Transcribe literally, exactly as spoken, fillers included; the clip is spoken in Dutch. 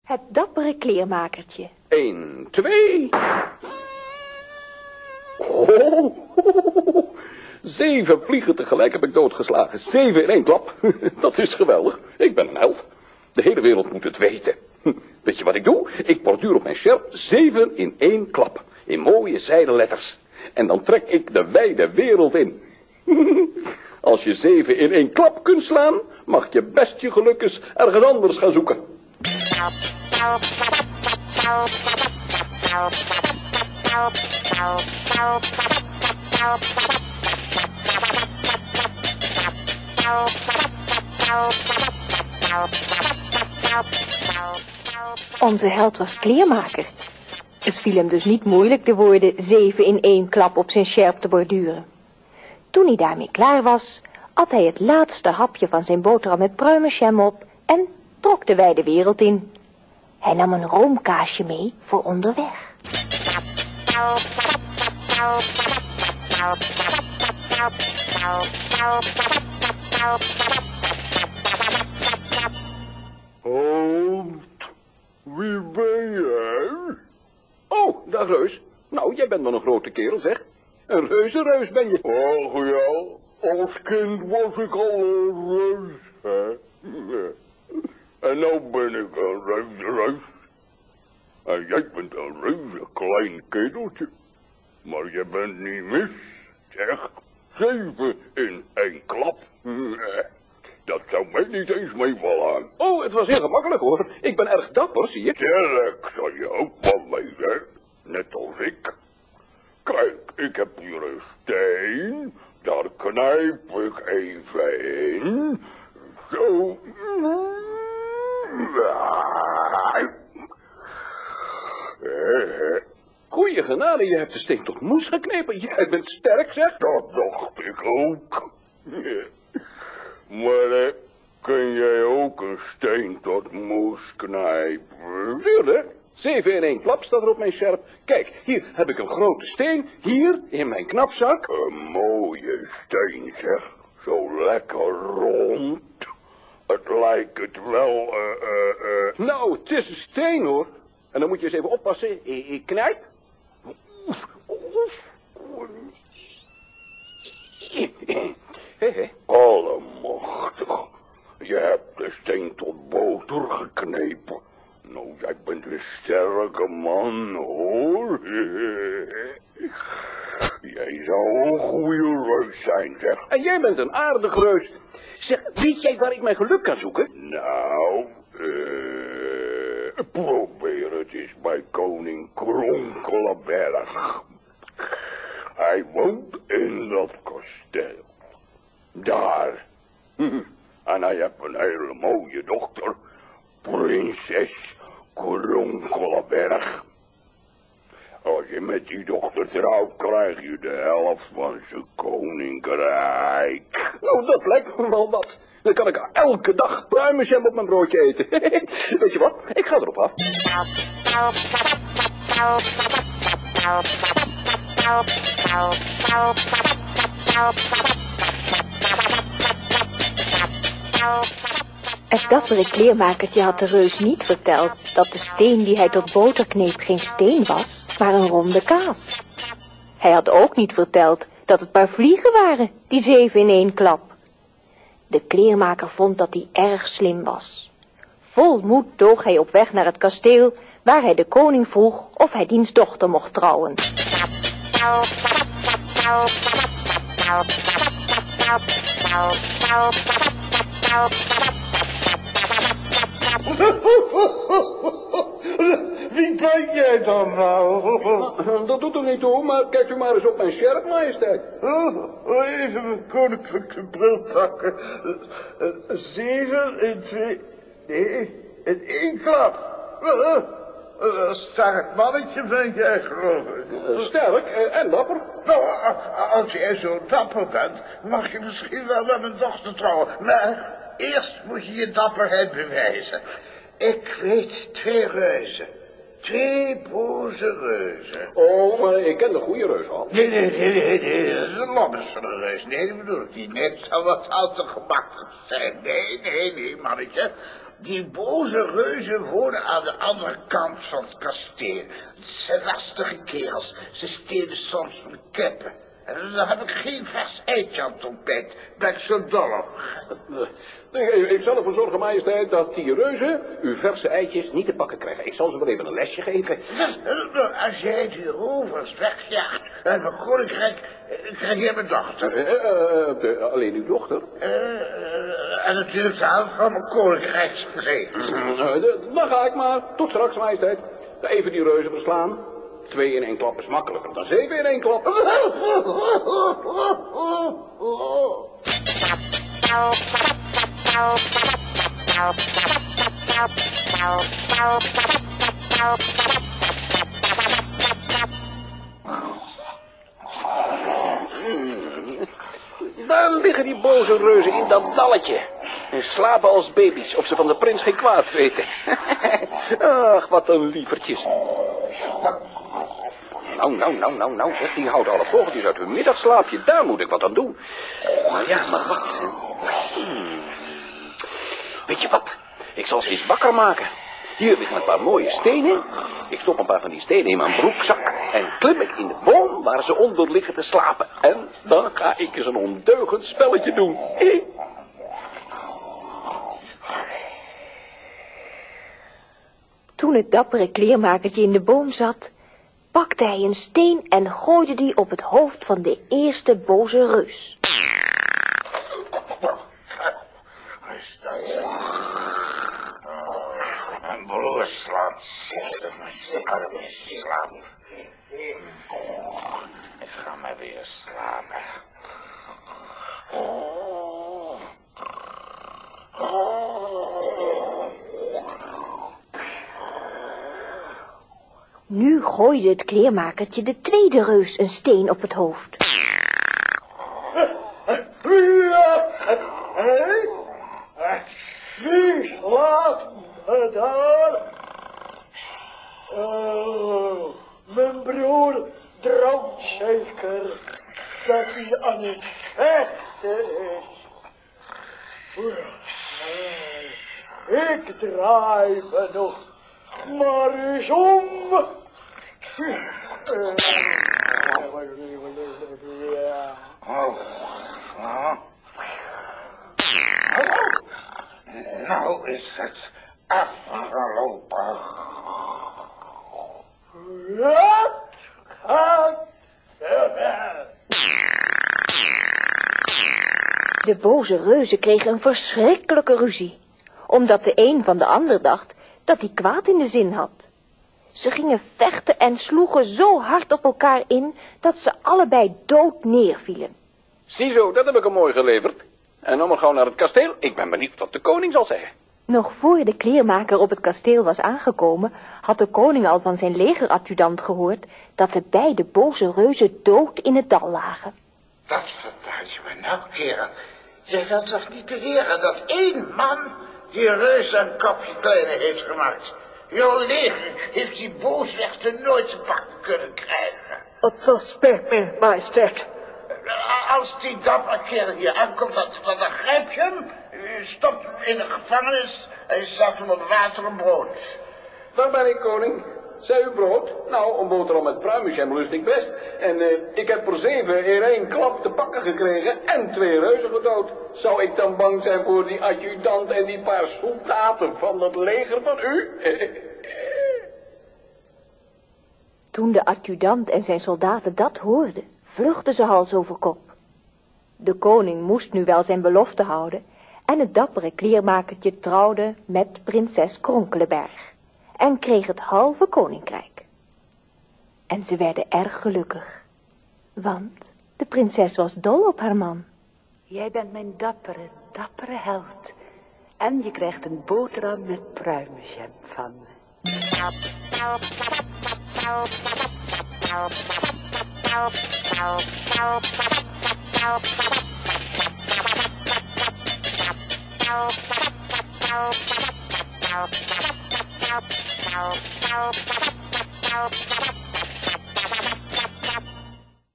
Het dappere kleermakertje. Eén, twee. Oh, zeven vliegen tegelijk heb ik doodgeslagen. Zeven in één klap. Dat is geweldig. Ik ben een held. De hele wereld moet het weten. Weet je wat ik doe? Ik borduur op mijn sjerp zeven in één klap. In mooie zijden letters. En dan trek ik de wijde wereld in. Als je zeven in één klap kunt slaan, mag je best je geluk eens ergens anders gaan zoeken. Onze held was kleermaker. Het viel hem dus niet moeilijk de woorden zeven in één klap op zijn sjerp te borduren. Toen hij daarmee klaar was, at hij het laatste hapje van zijn boterham met pruimenjam op en trok de wijde wereld in. Hij nam een roomkaasje mee voor onderweg. Hoofd, wie ben jij? Oh, dag reus. Nou, jij bent wel een grote kerel, zeg. Een reuzenreus ben je. Och ja, als kind was ik al een reus, hè. En nou ben ik een reuzenreus. En jij bent een reuze klein kereltje. Maar je bent niet mis, zeg. Zeven in één klap. Dat zou mij niet eens meevallen. Oh, het was heel gemakkelijk, hoor. Ik ben erg dapper, zie je. Sterk zal je ook wel wezen, net als ik. Kijk, ik heb hier een steen. Daar knijp ik even in. Zo. Goeie genade, je hebt de steen tot moes geknepen. Jij bent sterk, zeg. Dat dacht ik ook. Maar eh, kun jij ook een steen tot moes knijpen? Tuurlijk. Zeven in één klap staat er op mijn sjerp. Kijk, hier heb ik een grote steen. Hier, in mijn knapzak. Een mooie steen, zeg. Zo lekker rond. Het lijkt het wel, eh, eh, eh. Nou, het is een steen, hoor. En dan moet je eens even oppassen. Ik, ik knijp. Allemachtig. Je hebt de steen tot boter geknepen. Nou, jij bent een sterke man, hoor. Jij zou een goede reus zijn, zeg. En jij bent een aardige reus. Zeg, weet jij waar ik mijn geluk kan zoeken? Nou, eh, probeer het eens bij koning Kronkelenberg. Hij woont in dat kasteel. Daar. En hij heeft een hele mooie dochter. Prinses Kronkelenberg. Als je met die dochter trouwt, krijg je de helft van zijn koninkrijk. Nou, dat lijkt me wel wat. Dan kan ik elke dag pruimenjam op mijn broodje eten. Weet je wat? Ik ga erop af. Het dappere kleermakertje had de reus niet verteld dat de steen die hij tot boter kneep geen steen was, maar een ronde kaas. Hij had ook niet verteld dat het maar vliegen waren, die zeven in één klap. De kleermaker vond dat hij erg slim was. Vol moed toog hij op weg naar het kasteel, waar hij de koning vroeg of hij diens dochter mocht trouwen. Wie ben jij dan nou? Dat doet er niet toe, maar kijk u maar eens op mijn sjerp, majesteit. Oh, even mijn koninklijke bril pakken. Zeven in twee... Nee, in één klap. Een sterk mannetje ben jij, geloof ik. Sterk en dapper. Nou, als jij zo dapper bent, mag je misschien wel met mijn dochter trouwen. Maar eerst moet je je dapperheid bewijzen. Ik weet twee reuzen. Twee boze reuzen. Oh, maar ik ken de goede reus al. Nee, nee, nee, nee, nee, dat is een lobbersreus. Nee, dat bedoel ik niet. Nee, het zou wat al te gemakkelijk zijn. Nee, nee, nee, mannetje. Die boze reuzen wonen aan de andere kant van het kasteel. Het zijn lastige kerels. Ze stelen soms mijn kippen. En dan heb ik geen vers eitje aan het ontbijt. Ben ik zo dol op. Nee, ik zal ervoor zorgen, majesteit, dat die reuzen uw verse eitjes niet te pakken krijgen. Ik zal ze wel even een lesje geven. Als jij die rovers wegjaagt uit mijn koninkrijk, krijg je mijn dochter. Uh, uh, uh, alleen uw dochter? Uh, en natuurlijk de helft van mijn koninkrijk spreekt. Uh, dan ga ik maar. Tot straks, majesteit. Even die reuzen verslaan. Twee in één klap is makkelijker dan zeven in één klap. Daar liggen die boze reuzen in dat dalletje. En slapen als baby's, of ze van de prins geen kwaad weten. Ach, wat een lievertjes. Nou, nou, nou, nou, nou, zeg, die houden alle vogeltjes uit hun middagslaapje. Daar moet ik wat aan doen. Maar ja, maar wat? Hmm. Weet je wat? Ik zal ze eens wakker maken. Hier liggen een paar mooie stenen. Ik stop een paar van die stenen in mijn broekzak. En klim ik in de boom waar ze onder liggen te slapen. En dan ga ik eens een ondeugend spelletje doen. Toen het dappere kleermakertje in de boom zat, pakte hij een steen en gooide die op het hoofd van de eerste boze reus. Mijn broer slaat zitten met zijn armen slaap. Ik ga maar weer slapen. Oh. Oh. Nu gooide het kleermakertje de tweede reus een steen op het hoofd. Wie laat me daar? Oh, mijn broer droomt zeker dat hij aan het vechten is. Ik draai me nog maar eens om. Oh, oh. Nou is het afgelopen. Wat gaat er? De boze reuzen kregen een verschrikkelijke ruzie, omdat de een van de ander dacht dat hij kwaad in de zin had. Ze gingen vechten en sloegen zo hard op elkaar in dat ze allebei dood neervielen. Ziezo, dat heb ik hem mooi geleverd. En dan maar gauw naar het kasteel. Ik ben benieuwd wat de koning zal zeggen. Nog voor de kleermaker op het kasteel was aangekomen, had de koning al van zijn legeradjudant gehoord dat de beide boze reuzen dood in het dal lagen. Dat vertel je me nou, kerel. Je wilt toch niet beweren dat één man die reus een kopje kleiner heeft gemaakt? Jouw leger heeft die booswichten nooit te pakken kunnen krijgen. Het spijt me, majesteit. Als die dappere kerel hier aankomt, dan, dan grijp je hem, je stopt hem in de gevangenis en je zet hem op water en brood. Daar ben ik, koning. Zij u brood? Nou, een boterham met pruimenjam lust ik best. En uh, ik heb er zeven in één klap te pakken gekregen en twee reuzen gedood. Zou ik dan bang zijn voor die adjudant en die paar soldaten van het leger van u? Toen de adjudant en zijn soldaten dat hoorden, vluchtten ze hals over kop. De koning moest nu wel zijn belofte houden en het dappere kleermakertje trouwde met prinses Kronkelenberg en kreeg het halve koninkrijk. En ze werden erg gelukkig, want de prinses was dol op haar man. Jij bent mijn dappere, dappere held. En je krijgt een boterham met pruimenjam van me. Thank you.